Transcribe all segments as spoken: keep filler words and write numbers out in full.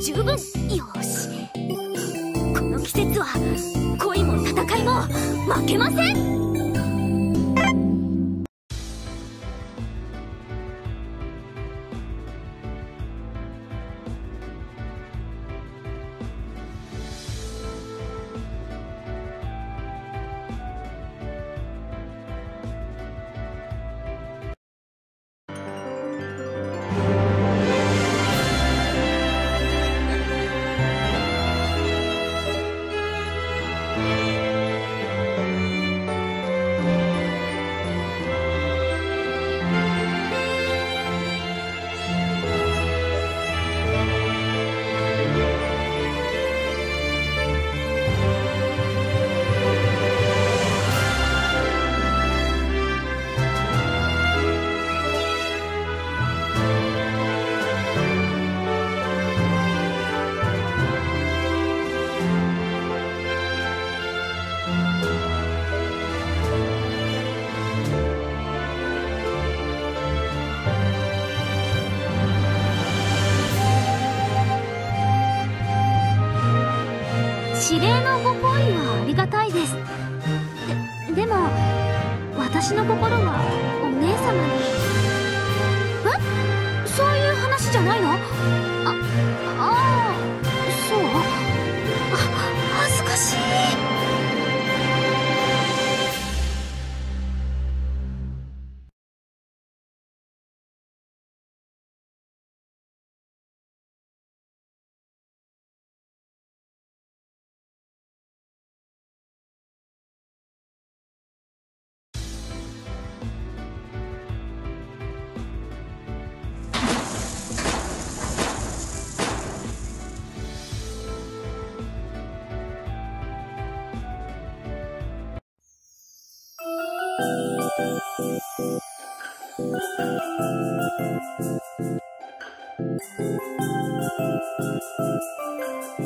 十分。よし、この季節は恋も戦いも負けません。 指令のご好意はありがたいです。で、でも私の心はお姉様に。え？そういう話じゃないの？あ、ああ、そう？あ、恥ずかしい。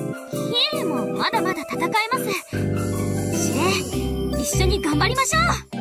いえ、もうまだまだ戦えます。司令、一緒に頑張りましょう。